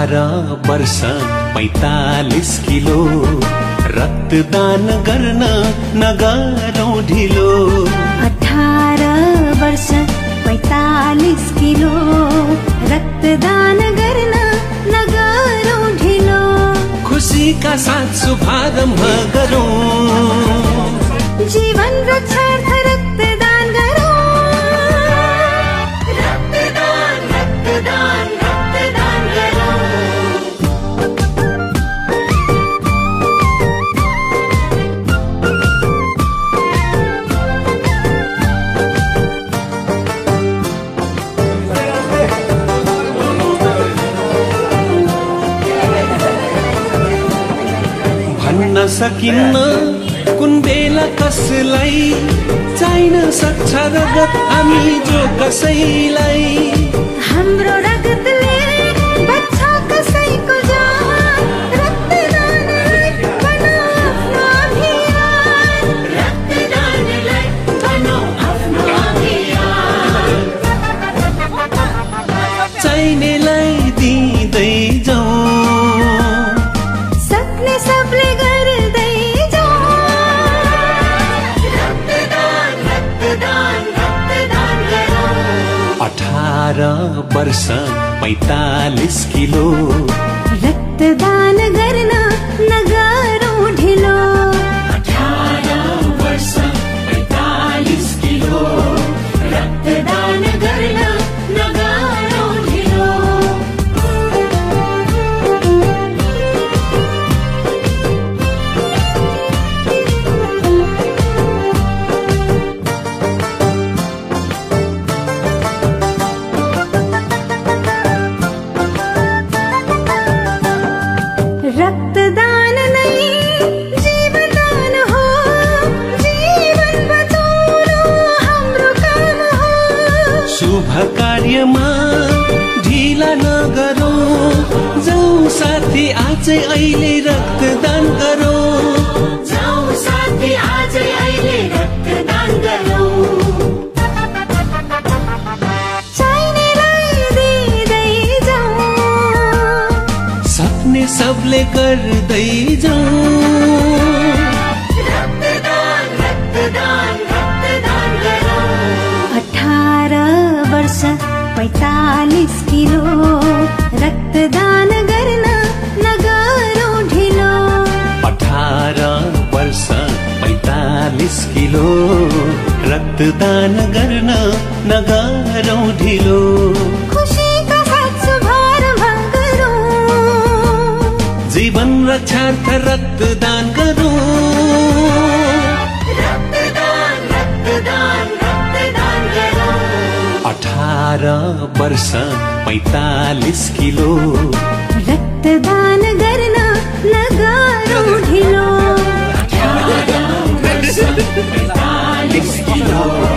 वर्ष 45 किलो रक्तदान गर्न नगरौँ ढिलो। 18 वर्ष 45 किलो रक्तदान गर्न नगरौँ ढिलो। खुशीका साथ शुभारम्भ गरौँ, जीवन रक्षार्थ रक्तदान गरौँ। रक्तदान रक्तदान रक्तदान गरौँ। भन्न सकिन्न कुन बेला कसलाई चाहिन सक्छ रगत, हामी जो कसैलाई। हाम्रो रगतले बच्छ कसैको जान, रक्तदानलाई बनाऊ आफ्नो अभियान। रक्तदानलाई बनाऊ आफ्नो अभियान। चाहिनेलाई दिँदै जाउँ, सक्ने सबले गर्दै जाउँ। रक्तदान रक्तदान रक्तदान गरौँ। 18 वर्ष 45 किलो रक्तदान गर्न नगरौँ ढिलो। 18 वर्ष 45 किलो रक्तदान गर्न नगरौँ ढिलो। रक्तदान नै जीवनदान हो, जीवन बचाउनु हाम्रो काम हो। शुभ कार्यमा ढिला नगरौँ, जाउँ साथी आजै अहिले रक्तदान गरौँ। जाउँ साथी आजै अहिले रक्तदान गरौँ। चाहिनेलाई दिँदै जाउँ, सक्ने सबले गर्दै जाउँ। रक्तदान रक्तदान रक्तदान गरौँ। 18 वर्ष 45 किलो रक्तदान गर्न नगरौँ ढिलो। 18 वर्ष 45 किलो रक्तदान गर्न नगरौँ ढिलो। खुशीका साथ शुभारम्भ गरौँ, जीवन रक्षार्थ रक्तदान गरौँ। रक्तदान रक्तदान रक्तदान गरौँ। 18 वर्ष 45 किलो रक्तदान गर्न नगरौँ ढिलो। 18 वर्ष 45 किलो